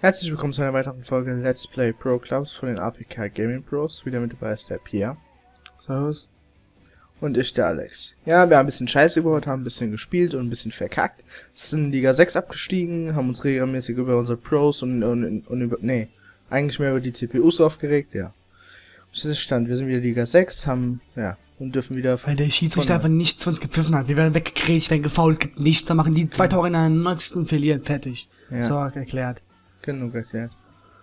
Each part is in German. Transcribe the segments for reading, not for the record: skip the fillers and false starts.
Herzlich willkommen zu einer weiteren Folge Let's Play Pro Clubs von den APK Gaming Pros. Wieder mit dabei ist der Pierre. Servus. Und ich, der Alex. Ja, wir haben ein bisschen Scheiße gebaut, haben ein bisschen gespielt und ein bisschen verkackt. Sind in Liga 6 abgestiegen, haben uns regelmäßig über unsere Pros und über, eigentlich mehr über die CPUs aufgeregt, ja. Das ist Stand, wir sind wieder Liga 6, haben, ja, und dürfen wieder... Weil der Schiedsrichter einfach nichts von uns gepfiffen hat. Wir werden weggekriegt, werden gefoult, gibt nichts. Dann machen die 2 Tore in der 90. und verlieren. Fertig. Ja. So erklärt. Genug erklärt.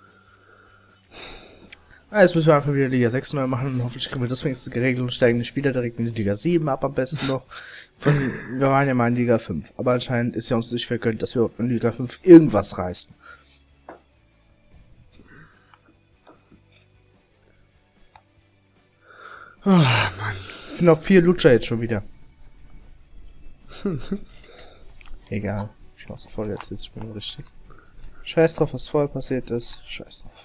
Jetzt müssen wir einfach wieder Liga 6 neu machen und hoffentlich kriegen wir das wenigstens geregelt und steigen nicht wieder direkt in die Liga 7 ab, am besten noch. Wir waren ja mal in Liga 5, aber anscheinend ist ja uns nicht vergönnt, dass wir in Liga 5 irgendwas reißen. Oh, Mann. Ich finde auch 4 Lutscher jetzt schon wieder. Egal. Ich mach's voll jetzt spielen richtig. Scheiß drauf, was vorher passiert ist. Scheiß drauf.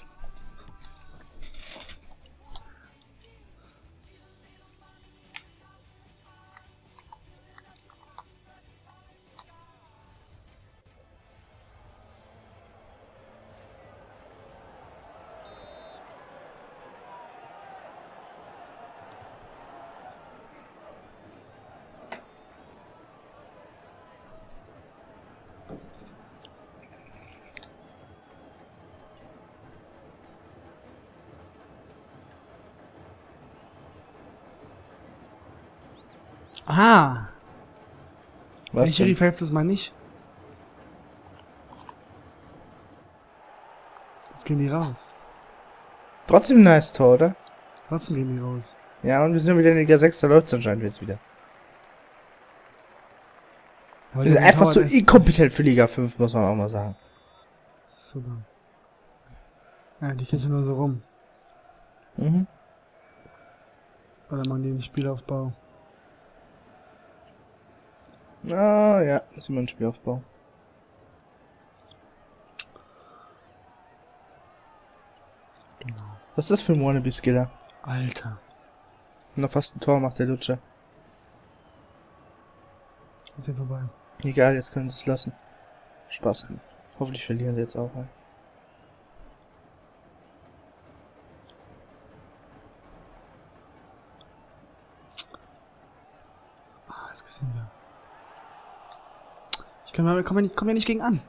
Ah. Was Die Sheriff hilft es mal nicht. Jetzt gehen die raus. Trotzdem ein nice Tor, oder? Trotzdem gehen die raus. Ja, und wir sind wieder in Liga 6, da läuft's anscheinend jetzt wieder. Aber Wir sind einfach so inkompetent für Liga 5, muss man auch mal sagen. Super. Ja, die kämpfen nur so rum. Mhm. Oder machen die den Spielaufbau. Ah, ja, das ist immer ein Spielaufbau. Genau. Was ist das für ein Wannabe-Skiller? Alter. Noch fast ein Tor macht der Lutscher. Ist hier vorbei. Egal, jetzt können sie es lassen. Spaß. Hoffentlich verlieren sie jetzt auch. Halt. Ah, jetzt gesehen wir. Komm ja nicht gegen an.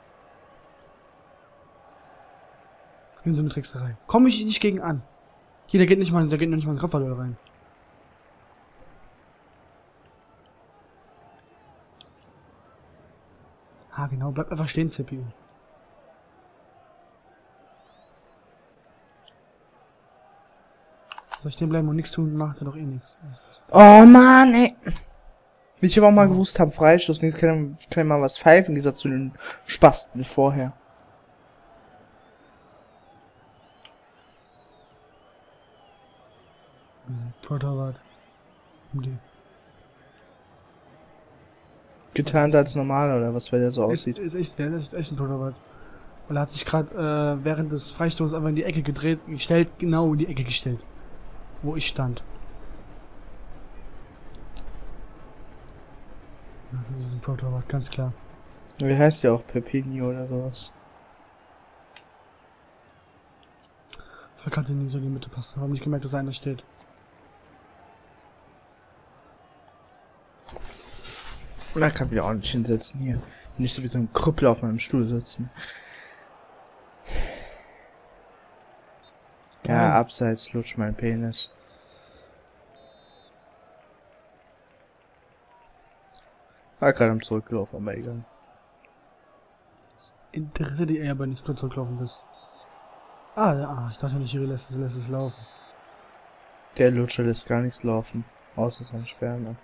Gehen Sie mit Trickserei. Komm ich nicht gegen an. Hier, der geht nicht mal ein Kopfball rein. Ah, genau, bleib einfach stehen, CPU. Soll ich stehen bleiben und nichts tun, macht er doch eh nichts. Oh Mann, ey. Wie ich aber auch mal gewusst habe, Freistoß, nichts kann mal was pfeifen, im Gegensatz zu den Spasten vorher. Torwart. Die. Getarnt als normal, oder was, weil der so aussieht? Das ist echt ein Torwart. Weil er hat sich gerade während des Freistoßes einfach in die Ecke genau in die Ecke gestellt. Wo ich stand. Ja, das ist ein Pro-Torwart, ganz klar. Wie heißt der auch? Pepinho oder sowas? Verkannte nicht so in die Mitte passt. Habe nicht gemerkt, dass einer steht. Und da kann ich auch nicht hinsetzen hier. Nicht so wie so ein Krüppel auf meinem Stuhl sitzen. Ja, abseits lutscht mein Penis. War gerade am Zurücklaufen, aber egal. Interessiert dich aber nicht, wenn du zurücklaufen bist. Ah, ich dachte nicht, lässt es laufen. Der Lutscher lässt gar nichts laufen. Außer sein Sperma.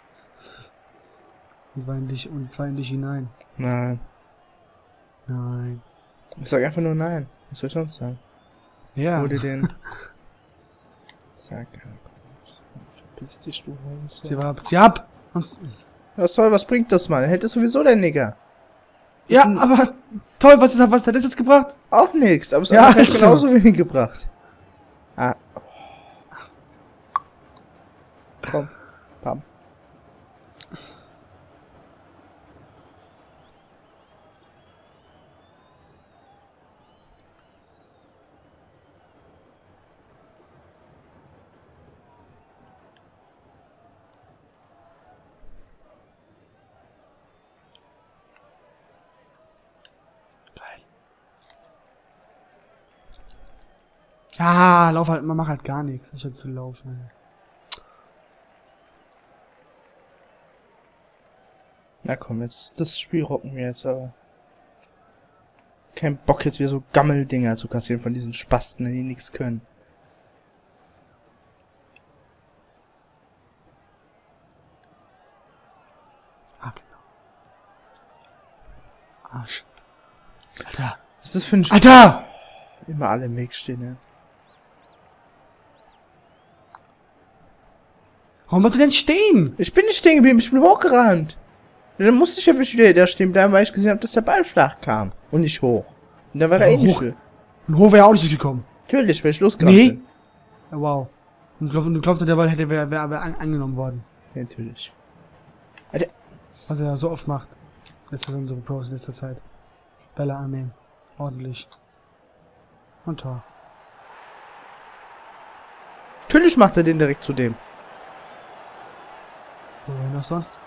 Und zwar in dich hinein. Nein. Nein. Ich sag einfach nur nein. Was soll ich sonst sagen? Ja. Hol dir den. Sag verpiss dich, du Hund. Zieh ab! Was soll, was bringt das, Mann? Er hält es sowieso dein Nigger. Ja, aber toll, was hat das jetzt gebracht? Auch nix, aber es ja, hat halt genauso wenig gebracht. Ah. Komm. Pam. Ja, lauf halt, man macht halt gar nichts, anstatt zu laufen. Na komm, jetzt, das Spiel rocken wir jetzt, aber. Kein Bock jetzt wieder so Gammeldinger zu kassieren von diesen Spasten, die nichts können. Ah, genau. Arsch. Alter. Was ist das für ein Alter! Immer alle im Weg stehen, ja. Warum bleibst du denn stehen? Ich bin nicht stehen geblieben, ich bin hochgerannt. Dann musste ich ja wieder da stehen bleiben, weil ich gesehen habe, dass der Ball flach kam. Und nicht hoch. Und dann war er eh nicht hoch. Und hoch wäre auch nicht gekommen. Natürlich, weil ich losgerannt bin. Ja, wow. Und du glaubst, der Ball wäre angenommen worden. Ja, natürlich. Was er ja so oft macht. Letzte unsere Pros in letzter Zeit. Bälle annehmen. Ordentlich. Und Tor. Natürlich macht er den direkt zu dem. Wohin noch sonst?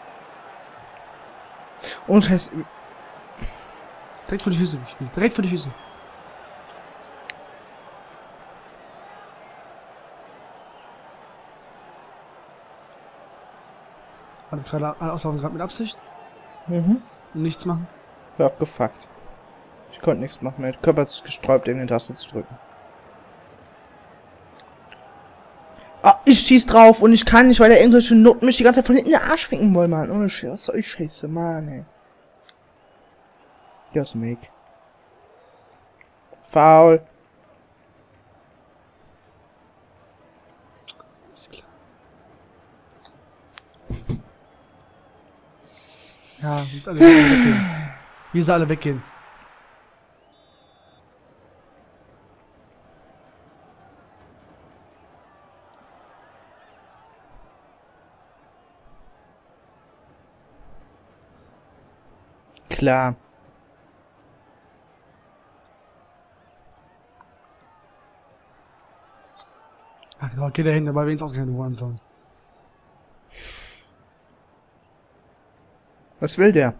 Und Scheiß. Direkt vor die Füße gespielt. Direkt vor die Füße. Hat gerade auslaufen gerade mit Absicht? Mhm. Und nichts machen? War abgefuckt. Ich konnte nichts machen. Mein Körper hat sich gesträubt, irgendeine Taste zu drücken. Ah, ich schieß drauf und ich kann nicht, weil der irgendwelche Noten mich die ganze Zeit von hinten in den Arsch winken wollen, Mann. Ohne Scheiße, was soll ich Scheiße, Mann, ey. Geh aus dem Weg. Foul. Ist klar. Ja, wir müssen alle weggehen. Wir müssen alle weggehen. Klar. Ach genau, geh da hin, dabei wenigstens ausgerechnet worden sollen. Was will der?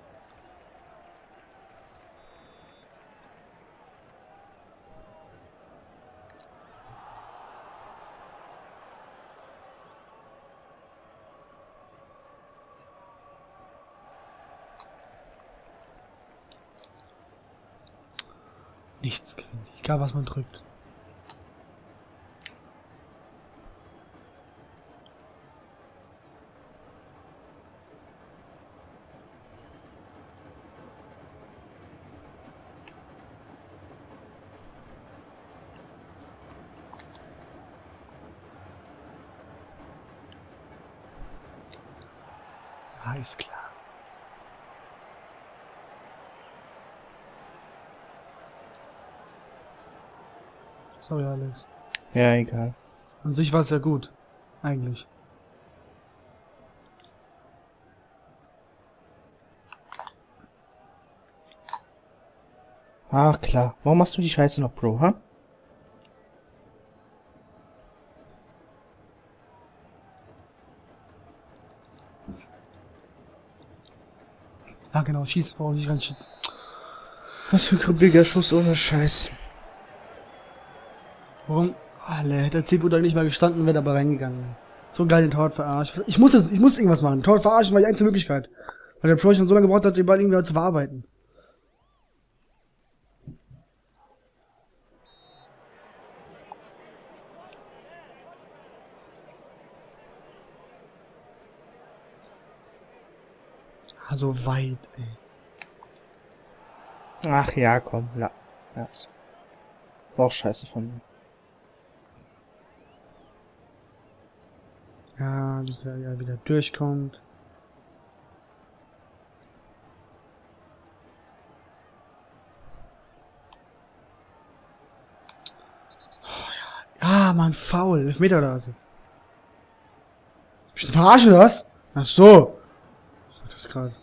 Nichts gewinnt. Egal was man drückt. Ah, ist klar. Sorry, Alex. Ja, egal. An sich war es ja gut. Eigentlich. Ach klar. Warum machst du die Scheiße noch, Bro, ha? Ah, genau. Schieß, warum nicht ganz schießen? Was für ein kribbiger Schuss ohne Scheiß. Warum? Alle, hätte der Zielbruder nicht mal gestanden, wäre aber reingegangen. So geil den Torwart verarscht. Ich muss irgendwas machen. Torwart verarschen war die einzige Möglichkeit. Weil der Pro schon so lange gebraucht hat, den Ball irgendwie zu verarbeiten. Also weit, ey. Ach ja, komm. Ja. War auch scheiße von mir. Ja, bis er ja wieder durchkommt. Oh, ja. Ah, Mann, faul. 11 Meter oder was jetzt? Ich verarsche das? Ach so. Das ist gerade.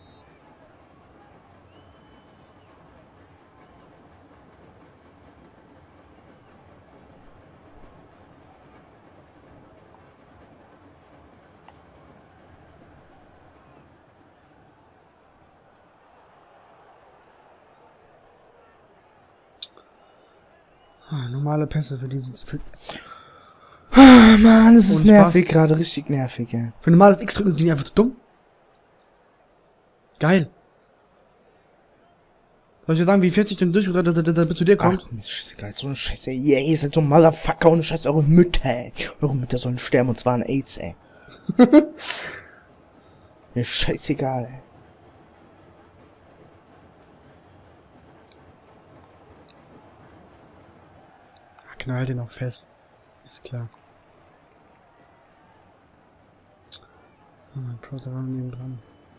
Normale Pässe für diese. Ah, Mann, das ist Und nervig, Spaß. gerade richtig nervig, ja. Für normales X drücken sind die einfach zu dumm. Geil. Soll ich dir sagen, wie 40 denn durchgebracht, dass er zu dir kommt? Ach, mir ist scheißegal, so eine Scheiße, yeah, ihr seid so ein Motherfucker und scheiß eure Mütter, ey. Eure Mütter sollen sterben und zwar an AIDS, ey. Mir scheißegal, ey. Genau, halt den auch fest. Ist klar. Oh, mein Pro, da war neben dran.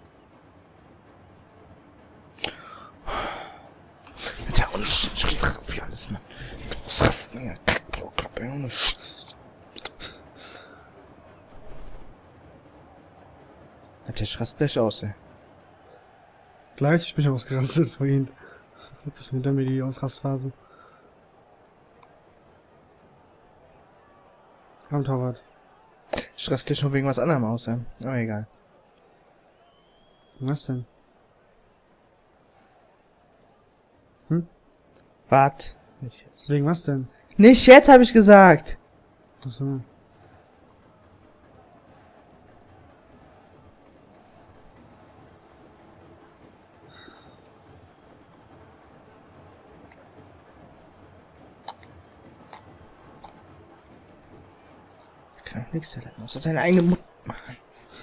Alter, ohne Scheiß, für alles, Mann. Was hast du denn? Kackbrock, ey, ohne Scheiß. Alter, ich rast gleich aus, ey. Gleich, ich bin ausgerastet vorhin. Das ist mir dann wieder die Ausrastphase. Komm, Torwart. Ich rast gleich schon wegen was anderem aus, ey. Aber egal. Was denn? Wart. Nicht jetzt. Wegen was denn? Nicht jetzt, hab ich gesagt. Achso. Kann nix der Leute muss das seine eigene Mutter machen.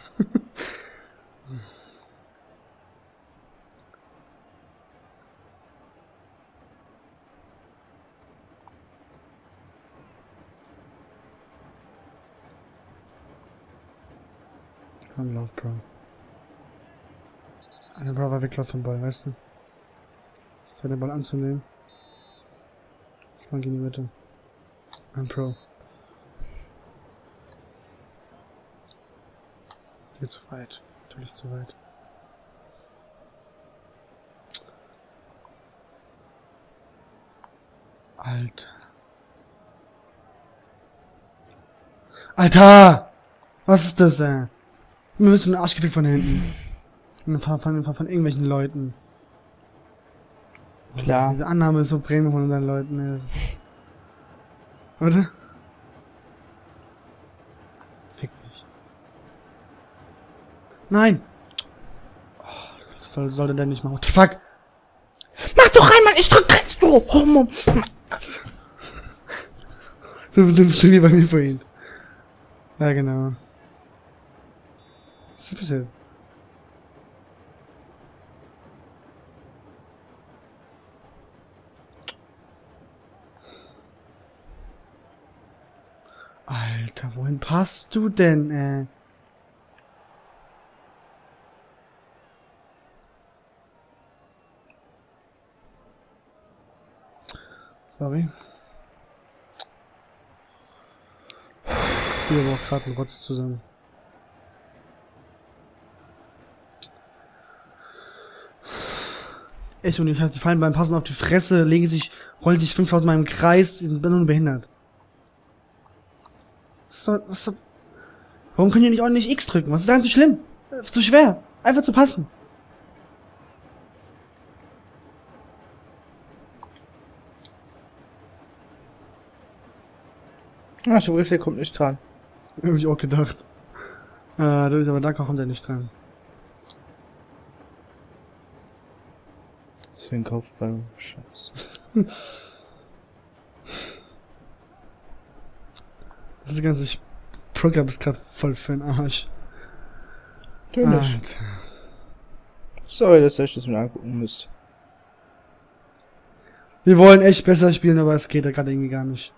Komm, lauf, Bro. Einer Bro war weglauf vom Ball, weißt du? Das war der Ball anzunehmen. Ich mag in die Mitte. Ein Pro. Geht zu weit. Natürlich zu weit. Alter. Alter! Was ist das, ey? Mir bist du den Arsch gefickt von hinten. Von irgendwelchen Leuten. Klar. Diese Annahme ist so Premium von unseren Leuten, ey. Oder? Fick mich. Nein! Oh, das sollte der nicht machen. What the fuck? Mach doch rein, Mann, ich drück rechts, du Homo. Du bist wie bei mir vorhin. Ja, genau. Was ist passiert? Alter, wohin passt du denn, ey? Sorry. Hier aber auch gerade ein Rotz zusammen. Echt, und die fallen beim Passen auf die Fresse, legen sich, rollen sich 5000 Mal im Kreis, die sind nur behindert. Warum können die nicht ordentlich X drücken? Was ist daran so schlimm? Zu schwer. Einfach zu passen. Ach, so der kommt nicht dran. Hab ich auch gedacht. Aber da kommt er nicht dran. Das ist ein Kopfball. Scheiße. Das ganze Programm ist gerade voll für den Arsch. Natürlich. Alter. Sorry, dass ihr euch das mal angucken müsst. Wir wollen echt besser spielen, aber es geht ja gerade irgendwie gar nicht.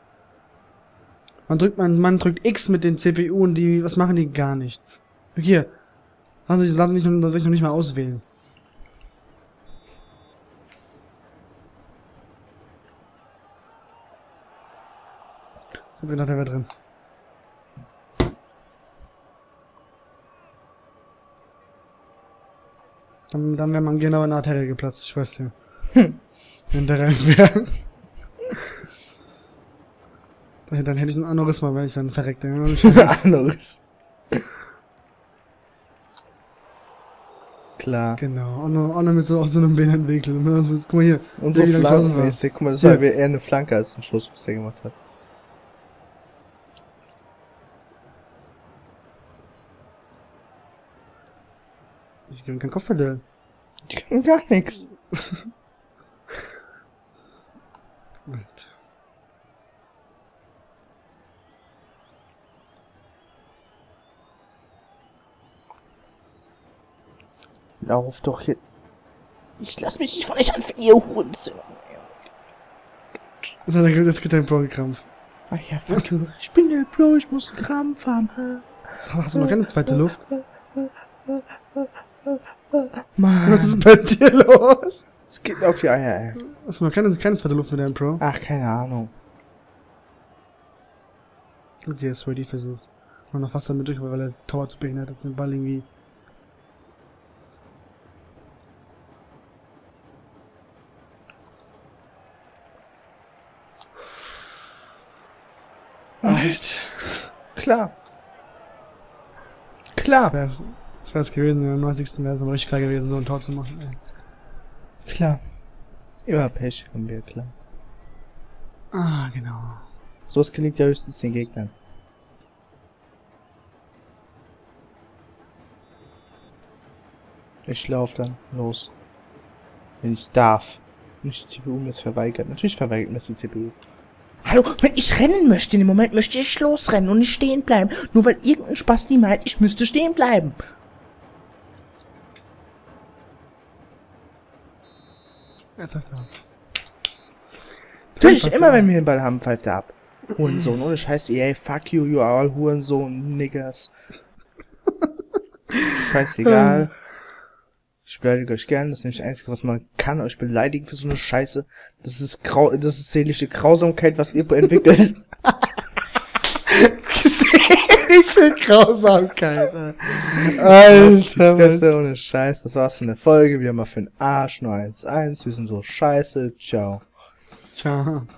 Man drückt X mit den CPU und die, was machen die? Gar nichts. Hier. Lass sich noch nicht mal auswählen. Ich hab gedacht, der wäre drin. Dann wäre man genau in der Arterie geplatzt, ich weiß ja. Wenn der rein wäre. Dann hätte ich ein Aneurysma, wenn ich dann verreckte. Anderes. klar. Genau. Auch noch mit so aus so einem Behindertenwinkel. Ne? Guck mal hier. Und so wie lange geschossen war. flankenmäßig. Guck mal, das Ja. war eher eine Flanke als ein Schuss, was der gemacht hat. Ich gebe ihm keinen Kopf verlieren. Die können gar nichts. Lauf doch hier. Ich lass mich nicht von euch anfangen, ihr Hurensohn. Das geht ein Pro-Krampf. Ach ja, fuck you. Ich bin der Pro, ich muss einen Krampf haben. Hast du noch keine zweite Luft? Mann. Was ist bei dir los? Es geht mir auf die Eier, ey. Hast du noch keine zweite Luft mit deinem Pro? Ach, keine Ahnung. Okay, jetzt Ready versucht. Und noch fast damit durch, weil der Tower zu behindert ist, den Ball irgendwie. Alter. Klar. Klar. Das wäre es gewesen, in der 90. wäre es aber richtig geil gewesen, so ein Tor zu machen, ey. Klar. Immer Pech haben wir, klar. Ah, genau. Sowas gelingt ja höchstens den Gegnern. Ich lauf dann los. Wenn ich darf. Nicht die CPU mir es verweigert. Natürlich verweigert mir das die CPU. Hallo, wenn ich rennen möchte, in dem Moment möchte ich losrennen und nicht stehen bleiben. Nur weil irgendein Spasti meint, ich müsste stehen bleiben. Jetzt sagt er. Natürlich, immer wenn wir den Ball haben, pfeift er ab. Hurensohn, ohne Scheiß, ey, fuck you, you all Hurensohn, Niggers. Scheißegal. Ich beleidige euch gern, das ist nämlich das Einzige, was man kann, euch beleidigen für so eine Scheiße. Das ist seelische Grausamkeit, was ihr entwickelt. Seelische Grausamkeit, Alter, Mann. Ohne Scheiß, das war's von der Folge. Wir haben mal für den Arsch nur 1-1. Wir sind so scheiße. Ciao. Ciao.